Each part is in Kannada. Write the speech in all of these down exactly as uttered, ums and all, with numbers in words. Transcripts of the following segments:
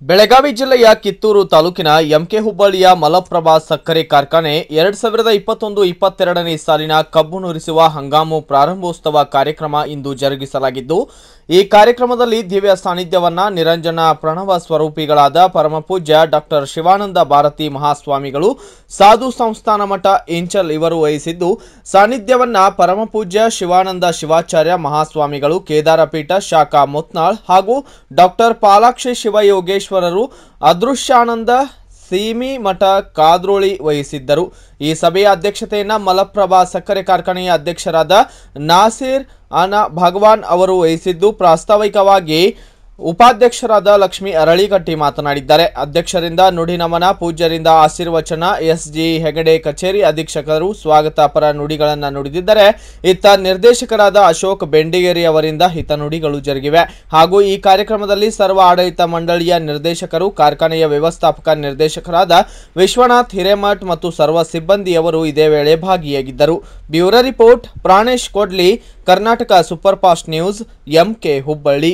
ಬೆಳಗಾವಿ ಜಿಲ್ಲೆಯ ಕಿತ್ತೂರು ತಾಲೂಕಿನ ಎಂಕೆ ಹುಬ್ಬಳ್ಳಿಯ ಮಲಪ್ರಭಾ ಸಕ್ಕರೆ ಕಾರ್ಖಾನೆ ಎರಡ್ ಸಾವಿರದ ಇಪ್ಪತ್ತೊಂದು ಇಪ್ಪತ್ತೆರಡನೇ ಸಾಲಿನ ಕಬ್ಬು ನುರಿಸುವ ಹಂಗಾಮು ಪ್ರಾರಂಭೋತ್ಸವ ಕಾರ್ಯಕ್ರಮ ಇಂದು ಜರುಗಿಸಲಾಗಿದ್ದು, ಈ ಕಾರ್ಯಕ್ರಮದಲ್ಲಿ ದಿವ್ಯ ಸಾನ್ನಿಧ್ಯವನ್ನ ನಿರಂಜನ ಪ್ರಣವ ಸ್ವರೂಪಿಗಳಾದ ಪರಮಪೂಜ್ಯ ಡಾಕ್ಟರ್ ಶಿವಾನಂದ ಭಾರತಿ ಮಹಾಸ್ವಾಮಿಗಳು, ಸಾಧು ಸಂಸ್ಥಾನ ಮಠ ಇಂಚಲ್ ಇವರು ವಹಿಸಿದ್ದು, ಸಾನ್ನಿಧ್ಯವನ್ನ ಪರಮಪೂಜ್ಯ ಶಿವಾನಂದ ಶಿವಾಚಾರ್ಯ ಮಹಾಸ್ವಾಮಿಗಳು, ಕೇದಾರಪೀಠ ಶಾಖಾ ಮುತ್ನಾಳ್ ಹಾಗೂ ಡಾಕ್ಟರ್ ಪಾಲಾಕ್ಷಿ ಶಿವಯೋಗೇಶ್ವರರು, ಅದೃಶ್ಯಾನಂದ ಸೀಮಿ ಮಠ ಕಾದ್ರೋಳಿ ವಹಿಸಿದ್ದರು। ಈ ಸಭೆಯ ಅಧ್ಯಕ್ಷತೆಯನ್ನು ಮಲಪ್ರಭಾ ಸಕ್ಕರೆ ಕಾರ್ಖಾನೆಯ ಅಧ್ಯಕ್ಷರಾದ ನಾಸಿರ್ ಅನಾ ಭಗವಾನ್ ಅವರು ವಹಿಸಿದ್ದು, ಪ್ರಾಸ್ತಾವಿಕವಾಗಿ ಉಪಾಧ್ಯಕ್ಷರಾದ ಲಕ್ಷ್ಮೀ ಅರಳಿಗಟ್ಟಿ ಮಾತನಾಡಿದ್ದಾರೆ। ಅಧ್ಯಕ್ಷರಿಂದ ನುಡಿ ನಮನ, ಪೂಜ್ಯರಿಂದ ಆಶೀರ್ವಚನ, ಎಸ್ ಜಿ ಹೆಗಡೆ ಕಚೇರಿ ಅಧೀಕ್ಷಕರು ಸ್ವಾಗತ-ಪರ ನುಡಿಗಳನ್ನು ನುಡಿದಿದ್ದರೆ, ಇತ್ತ ನಿರ್ದೇಶಕರಾದ ಅಶೋಕ್ ಬೆಂಡಿಗೇರಿ ಅವರಿಂದ ಹಿತನುಡಿಗಳು ಜರುಗಿವೆ। ಹಾಗೂ ಈ ಕಾರ್ಯಕ್ರಮದಲ್ಲಿ ಸರ್ವ ಆಡಳಿತ ಮಂಡಳಿಯ ನಿರ್ದೇಶಕರು, ಕಾರ್ಖಾನೆಯ ವ್ಯವಸ್ಥಾಪಕ ನಿರ್ದೇಶಕರಾದ ವಿಶ್ವನಾಥ್ ಹಿರೇಮಠ್ ಮತ್ತು ಸರ್ವ ಸಿಬ್ಬಂದಿಯವರು ಇದೇ ವೇಳೆ ಭಾಗಿಯಾಗಿದ್ದರು। Bureau report Pranesh Kodli, Karnataka super fast news, MK Hubballi.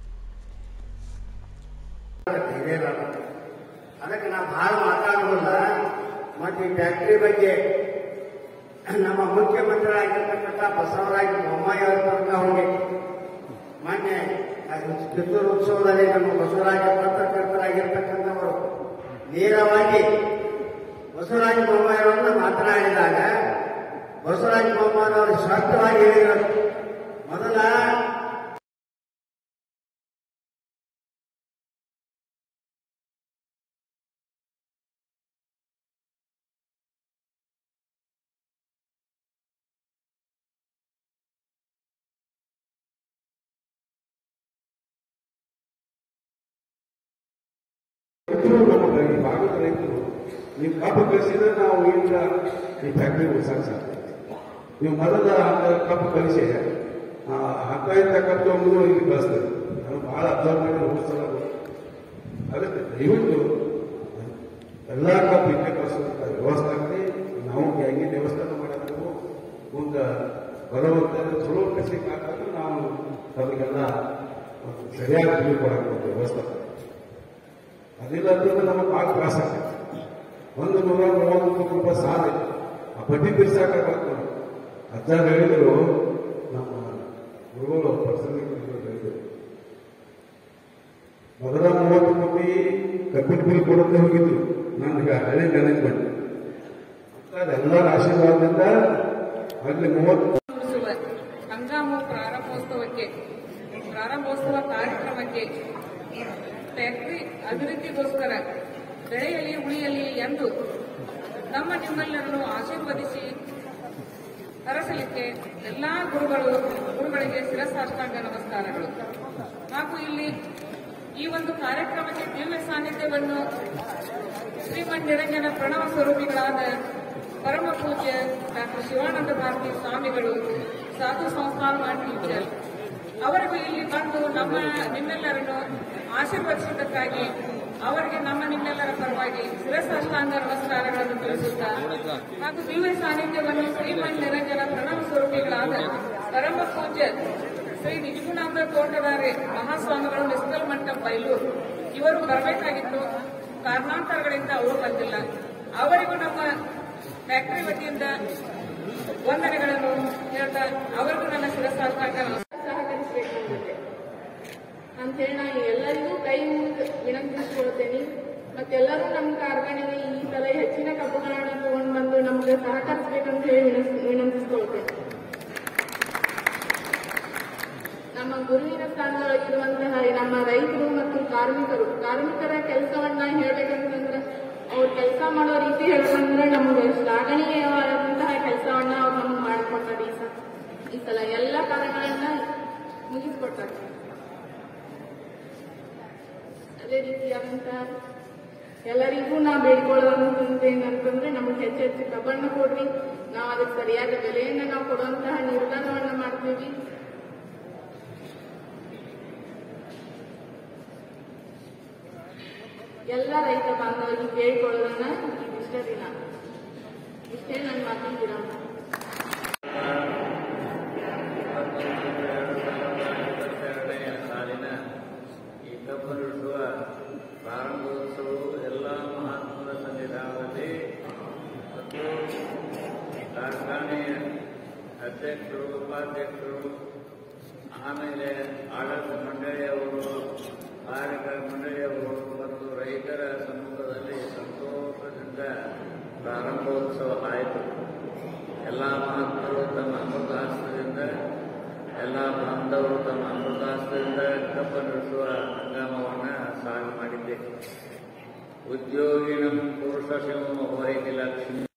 ಅದಕ್ಕೆ ನಾವು ಭಾಳ ಮಾತಾಡೋಲ್ಲ। ಮತ್ತು ಈ ಫ್ಯಾಕ್ಟ್ರಿ ಬಗ್ಗೆ ನಮ್ಮ ಮುಖ್ಯಮಂತ್ರಿಗಳಾಗಿರ್ತಕ್ಕಂಥ ಬಸವರಾಜ ಬೊಮ್ಮಾಯಿ ಅವರ ತನಕ ಹೋಗಿ ಮೊನ್ನೆ ಕಿತ್ತೂರು ಉತ್ಸವದಲ್ಲಿ ನಮ್ಮ ಬಸವರಾಜ ಪತ್ರಕರ್ತರಾಗಿರ್ತಕ್ಕಂಥವರು ನೇರವಾಗಿ ಬಸವರಾಜ ಬೊಮ್ಮಾಯಿ ಅವರನ್ನು ಮಾತನಾಡಿದಾಗ ಬಸವರಾಜ ಬೊಮ್ಮಾಯಿ ಅವರು ಸ್ಪಷ್ಟವಾಗಿ ಹೇಳಿದರು, ಮೊದಲ ನಮ್ಮ ಈ ಭಾಗದ ರೈತರು ನೀವು ಕಬ್ಬು ಕಲಿಸಿದ್ರೆ ನಾವು ಈಗ ಈ ಫ್ಯಾಕ್ಟ್ರಿ ಉತ್ಸಾಹ ಸಾಧ್ಯ। ನೀವು ಮೊದಲ ಕಬ್ಬು ಕಲಿಸಿ ಹತ್ತ ಇಂಥ ಕಬ್ಬು ತಗೊಂಡು ಇಲ್ಲಿ ಕಳಿಸ್ತೇವೆ। ನಾವು ಬಹಳ ಅಬ್ಸರ್ವ್ ಮಾಡಿ ಹೋಗ್ಸಲ ಅದಕ್ಕೆ ದಯವಿಟ್ಟು ಎಲ್ಲ ಕಬ್ಬು ಇಲ್ಲೇ ಕಳಿಸೋದಂತ ವ್ಯವಸ್ಥೆ ಆಗಲಿ। ನಾವು ಹೆಂಗೆ ದೇವಸ್ಥಾನ ಮಾಡೋದು ಮುಂದೆ ಬರುವಂತ ಚಲೋ ಕಲಿಸ್ಲಿಕ್ಕೆ ಆಗ್ತದೆ, ನಾವು ಅದಕ್ಕೆಲ್ಲ ಸರಿಯಾಗಿ ತಿಳಿದುಕೊಡಕ್ಕೆ ವ್ಯವಸ್ಥೆ ಅದಿಲ್ಲ ಅಂತಂದ್ರೆ ನಮಗೆ ಭಾಳ ತ್ರಾಸ ಆಗ್ತದೆ। ಒಂದು ನೂರ ಮೂವತ್ತು ರೂಪಾಯಿ ಸಾಲ ಆ ಬಡ್ಡಿ ಬಿರ್ಸಾಕಾಗತ್ತೆ। ಅಜ್ಜ ಹೇಳಿದ್ರು, ನಮ್ಮ ಗುರುಗಳು ಪರ್ಸನಲ್ ಹೇಳಿದ್ರು, ಮೊದಲ ಮೂವತ್ತು ಕೋಟಿ ಕಬ್ಬಿನ ಬಿಲ್ ಕೊಡುತ್ತೆ ಹೋಗಿದ್ರು ನನಗೆ ಹಳೆ ಮ್ಯಾನೇಜ್ಮೆಂಟ್ ಅದೆಲ್ಲರ ಆಶೀರ್ವಾದದಿಂದ ಅಲ್ಲಿ ಮೂವತ್ತು ಹಂಗಾಮು ಪ್ರಾರಂಭೋತ್ಸವಕ್ಕೆ ಪ್ರಾರಂಭೋತ್ಸವ ಕಾರ್ಯಕ್ರಮಕ್ಕೆ ಫ್ಯಾಕ್ಟರಿ ಅಭಿವೃದ್ಧಿಗೋಸ್ಕರ ಬೆಳೆಯಲಿ ಉಳಿಯಲಿ ಎಂದು ನಮ್ಮ ನಿಮ್ಮೆಲ್ಲರನ್ನು ಆಶೀರ್ವದಿಸಿ ಹರಸಲಿಕ್ಕೆ ಎಲ್ಲಾ ಗುರುಗಳು ಗುರುಗಳಿಗೆ ಶಿರಸಾಷ್ಟಾಂಗ ನಮಸ್ಕಾರಗಳು। ಹಾಗೂ ಇಲ್ಲಿ ಈ ಒಂದು ಕಾರ್ಯಕ್ರಮಕ್ಕೆ ದಿವ್ಯ ಸಾನ್ನಿಧ್ಯವನ್ನು ಶ್ರೀಮನ್ ನಿರಂಜನ ಪ್ರಣವ ಸ್ವರೂಪಿಗಳಾದ ಪರಮ ಪೂಜ್ಯ ಡಾಕ್ಟರ್ ಶಿವಾನಂದ ಭಾರತಿ ಸ್ವಾಮಿಗಳು, ಸಾಧು ಸಂಸ್ಥಾನ ಮಠ ಅವರಿಗೂ ಇಲ್ಲಿ ಬಂದು ನಮ್ಮ ನಿಮ್ಮೆಲ್ಲರನ್ನು ಆಶೀರ್ವದಿಸಿದ್ದಕ್ಕಾಗಿ ಅವರಿಗೆ ನಮ್ಮ ನಿಮ್ಮೆಲ್ಲರ ಪರವಾಗಿ ಶಿರಸಾಷ್ಟಾಂಗ ನಮಸ್ಕಾರಗಳನ್ನು ತಿಳಿಸುತ್ತಾ, ಹಾಗೂ ದಿವ್ಯ ಸಾನ್ನಿಧ್ಯವನ್ನು ಶ್ರೀಮನ್ ನಿರಂಜನ ಪ್ರಣವ ಸ್ವರೂಪಿಗಳಾದ ಪರಮ ಪೂಜ್ಯ ಶ್ರೀ ನಿಜಗುಣಾಂಬ ತೋಟದಾರೆ ಮಹಾಸ್ವಾಮಿಗಳು, ಮಿಸ್ಕಲ್ ಮಂಟ ಬೈಲೂರು ಇವರು ಬರಬೇಕಾಗಿತ್ತು, ಕಾರಣಾಂತರಗಳಿಂದ ಅವರು ಬಂದಿಲ್ಲ। ಅವರಿಗೂ ನಮ್ಮ ಫ್ಯಾಕ್ಟರಿ ವತಿಯಿಂದ ವಂದನೆಗಳನ್ನು ಹೇಳ್ತಾ ಅವರಿಗೂ ನನ್ನ ಶಿರಸಾಷ್ಟಾಂಗ ಅಂತೇಳಿ ನಾನು ಎಲ್ಲರಿಗೂ ಕೈ ಮುಗಿದು ವಿನಂತಿಸಿಕೊಳ್ತೇನೆ। ಮತ್ತೆಲ್ಲರೂ ನಮ್ಮ ಕಾರ್ಖಾನೆಗೆ ಈ ತರ ಹೆಚ್ಚಿನ ಕಬ್ಬುಗಳನ್ನು ತಗೊಂಡು ಬಂದು ನಮಗೆ ಸಹಕರಿಸಬೇಕಂತ ಹೇಳಿ ವಿನಂತಿಸಿಕೊಳ್ತೇನೆ। ನಮ್ಮ ಗುರುವಿನ ಸ್ಥಾನದೊಳಗಿರುವಂತಹ ನಮ್ಮ ರೈತರು ಮತ್ತು ಕಾರ್ಮಿಕರು ಕಾರ್ಮಿಕರ ಕೆಲಸವನ್ನ ಹೇಳ್ಬೇಕಂತಂದ್ರೆ ಅವ್ರು ಕೆಲಸ ಮಾಡೋ ರೀತಿ ಹೇಳ್ಬೇಕಂದ್ರೆ ನಮಗೆ ಶ್ಲಾಘನೀಯವಾದಂತಹ ಕೆಲಸವನ್ನ ಅವ್ರು ನಮ್ಗೆ ಮಾಡಿಕೊಟ್ಟಾರೆ। ಈ ಸಲ ಈ ಸಲ ಎಲ್ಲ ಕಾರ್ಯಗಳನ್ನ ಮುಗಿಸ್ಕೊಟ್ಟಾರೆ। ಅದೇ ರೀತಿಯಾದಂತಹ ಎಲ್ಲರಿಗೂ ನಾವು ಬೇಡಿಕೊಳ್ಳುವಂತ ಏನಂತಂದ್ರೆ ನಮಗೆ ಹೆಚ್ಚು ಹೆಚ್ಚು ಕಬ್ಬನ್ನು ಕೊಡ್ರಿ, ನಾವು ಅದಕ್ಕೆ ಸರಿಯಾದ ಬೆಲೆಯನ್ನು ನಾವು ಕೊಡುವಂತಹ ನಿರ್ಧಾರವನ್ನು ಮಾಡ್ತೀವಿ। ಎಲ್ಲ ರೈತ ಬಾಂಧವರಿಗೆ ಕೇಳಿಕೊಳ್ಳೋದನ್ನ ಇಷ್ಟ ದಿನ ಇಷ್ಟೇ ನನ್ನ ಮಾತಿನ ವಿರಾಮ। ಸಾಲಿನ ಈ ಕಬ್ಬು ನುಡಿಸುವ ಪ್ರಾರಂಭ ಅಧ್ಯಕ್ಷರು ಉಪಾಧ್ಯಕ್ಷರು ಆಮೇಲೆ ಆಡಳಿತ ಮಂಡಳಿಯವರು ಕಾರ್ಮಿಕರ ಮಂಡಳಿಯವರು ಮತ್ತು ರೈತರ ಸಮ್ಮುಖದಲ್ಲಿ ಸಂತೋಷದಿಂದ ಪ್ರಾರಂಭೋತ್ಸವ ಆಯಿತು. ಎಲ್ಲ ಮಹತ್ವರು ತಮ್ಮ ಅಮೃತಾಸ್ತ್ರದಿಂದ ಎಲ್ಲ ಬಾಂಧವರು ತಮ್ಮ ಅಮೃತಾಸ್ತ್ರದಿಂದ ಕಬ್ಬನಿರಿಸುವ ಹಂಗಾಮವನ್ನು ಸಾಗ ಮಾಡಿದ್ದೆ. ಉದ್ಯೋಗಿನಂ ಪುರುಷ ಶಿವೋ ವೈಕಿ ಲಕ್ಷ್ಮಿ